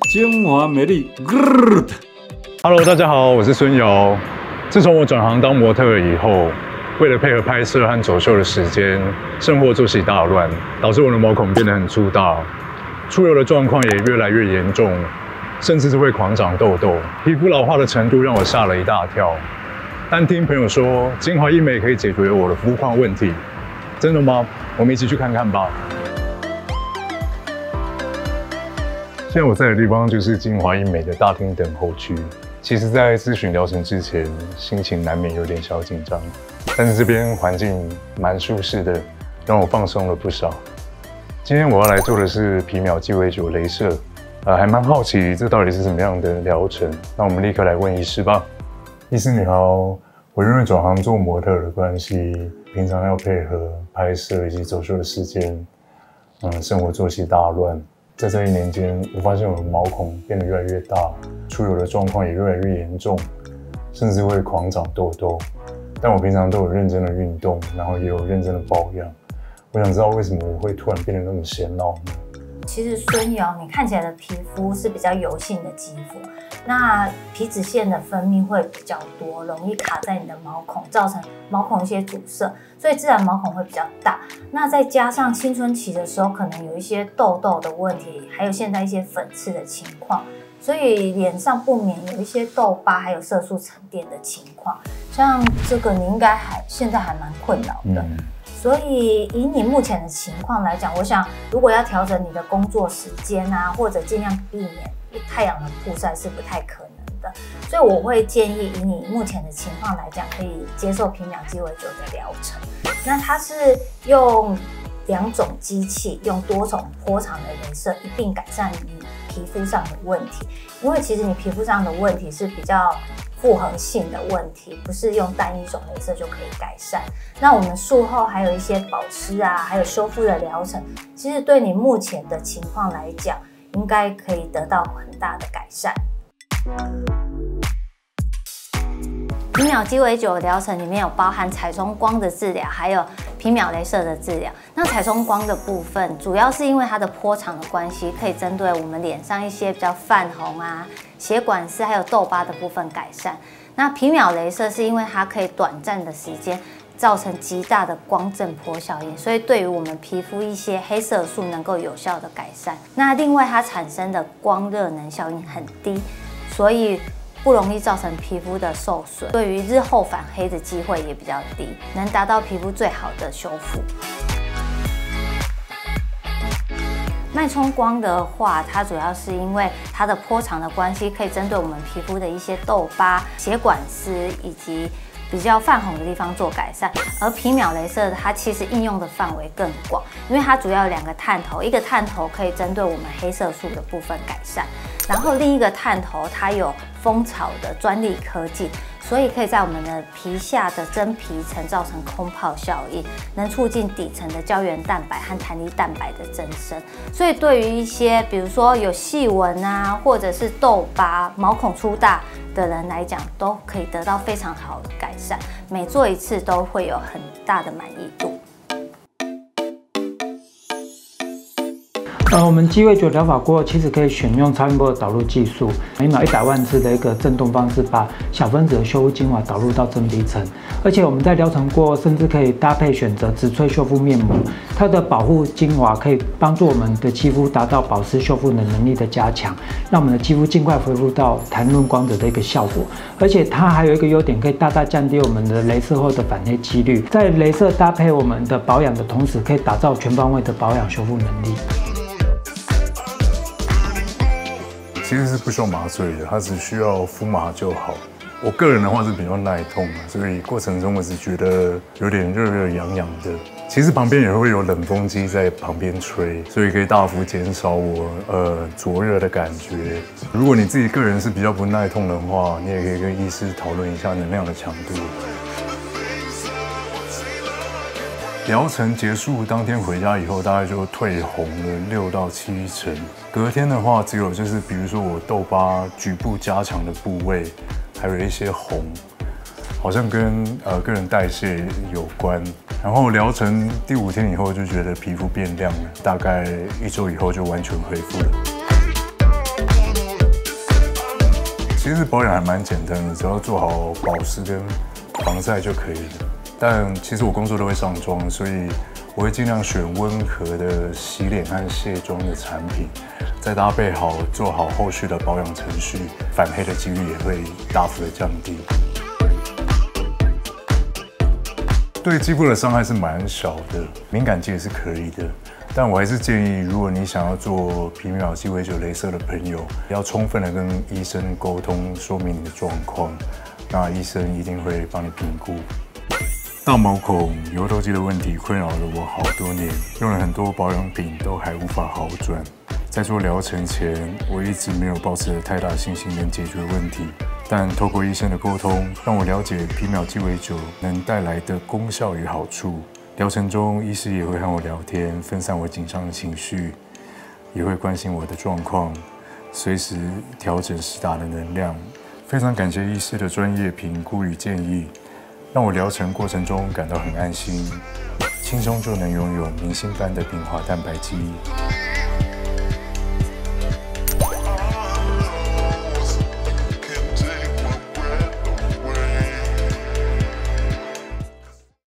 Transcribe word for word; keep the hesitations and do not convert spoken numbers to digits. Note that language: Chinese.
精华美丽。 Hello， 大家好，我是孙瑶。自从我转行当模特儿以后，为了配合拍摄和走秀的时间，生活作息大乱，导致我的毛孔变得很粗大，出油的状况也越来越严重，甚至是会狂长痘痘，皮肤老化的程度让我吓了一大跳。但听朋友说，精华医美可以解决我的肤况问题，真的吗？我们一起去看看吧。现在我在的地方就是精华医美的大厅等候区。其实，在咨询疗程之前，心情难免有点小紧张，但是这边环境蛮舒适的，让我放松了不少。今天我要来做的是皮秒鸡尾酒雷射，呃，还蛮好奇这到底是什么样的疗程。那我们立刻来问医师吧。医师你好，我因为转行做模特的关系，平常要配合拍摄以及走秀的时间，嗯，生活作息大乱。在这一年间，我发现我的毛孔变得越来越大，出油的状况也越来越严重，甚至会狂长痘痘。但我平常都有认真的运动，然后也有认真的保养。我想知道为什么我会突然变得那么显老呢？ 其实孙瑶，你看起来的皮肤是比较油性的肌肤，那皮脂腺的分泌会比较多，容易卡在你的毛孔，造成毛孔一些阻塞，所以自然毛孔会比较大。那再加上青春期的时候，可能有一些痘痘的问题，还有现在一些粉刺的情况，所以脸上不免有一些痘疤，还有色素沉淀的情况。像这个，你应该还现在还蛮困扰的。嗯，所以以你目前的情况来讲，我想如果要调整你的工作时间啊，或者尽量避免太阳的曝晒是不太可能的，所以我会建议以你目前的情况来讲，可以接受皮秒鸡尾酒的疗程。那它是用两种机器，用多种波长的雷射一并改善你皮肤上的问题，因为其实你皮肤上的问题是比较复合性的问题，不是用单一种雷射就可以改善。那我们术后还有一些保湿啊，还有修复的疗程，其实对你目前的情况来讲，应该可以得到很大的改善。皮秒鸡尾酒疗程里面有包含彩冲光的治疗，还有皮秒雷射的治疗。那彩冲光的部分，主要是因为它的波长的关系，可以针对我们脸上一些比较泛红啊、血管丝还有痘疤的部分改善。那皮秒雷射是因为它可以短暂的时间造成极大的光震波效应，所以对于我们皮肤一些黑色素能够有效的改善。那另外它产生的光热能效应很低，所以不容易造成皮肤的受损，对于日后反黑的机会也比较低，能达到皮肤最好的修复。脉冲光的话，它主要是因为它的波长的关系，可以针对我们皮肤的一些痘疤、血管丝以及比较泛红的地方做改善。而皮秒雷射它其实应用的范围更广，因为它主要有两个探头，一个探头可以针对我们黑色素的部分改善，然后另一个探头它有蜂巢的专利科技，所以可以在我们的皮下的真皮层造成空泡效应，能促进底层的胶原蛋白和弹力蛋白的增生。所以对于一些比如说有细纹啊，或者是痘疤、毛孔粗大的人来讲，都可以得到非常好的改善。每做一次都会有很大的满意度。 呃，我们鸡尾酒疗法过后，其实可以选用超音波的导入技术，每秒一百万次的一个震动方式，把小分子的修复精华导入到真皮层。而且我们在疗程过后，甚至可以搭配选择植萃修复面膜，它的保护精华可以帮助我们的肌肤达到保湿修复的能力的加强，让我们的肌肤尽快恢复到弹润光泽的一个效果。而且它还有一个优点，可以大大降低我们的雷射后的反黑几率。在雷射搭配我们的保养的同时，可以打造全方位的保养修复能力。 其实是不需要麻醉的，它只需要敷麻就好。我个人的话是比较耐痛的，所以过程中我只觉得有点热热痒痒的。其实旁边也会有冷风机在旁边吹，所以可以大幅减少我呃灼热的感觉。如果你自己个人是比较不耐痛的话，你也可以跟医师讨论一下能量的强度。疗程结束当天回家以后，大概就退红了六到七成。隔天的话，只有就是比如说我痘疤局部加强的部位，还有一些红，好像跟呃个人代谢有关。然后疗程第五天以后就觉得皮肤变亮了，大概一周以后就完全恢复了。 其实保养还蛮简单的，只要做好保湿跟防晒就可以了。但其实我工作都会上妆，所以我会尽量选温和的洗脸和卸妆的产品，再搭配好做好后续的保养程序，反黑的几率也会大幅的降低。对肌肤的伤害是蛮小的，敏感肌也是可以的。但我还是建议，如果你想要做皮秒鸡尾酒雷射的朋友，要充分的跟医生沟通，说明你的状况，那医生一定会帮你评估。大毛孔、油头肌的问题困扰了我好多年，用了很多保养品都还无法好转。在做疗程前，我一直没有抱持太大信心能解决问题。但透过医生的沟通，让我了解皮秒鸡尾酒能带来的功效与好处。疗程中，医师也会和我聊天，分散我紧张的情绪，也会关心我的状况，随时调整施打的能量。非常感谢医师的专业评估与建议，让我疗程过程中感到很安心，轻松就能拥有明星般的平滑蛋白肌。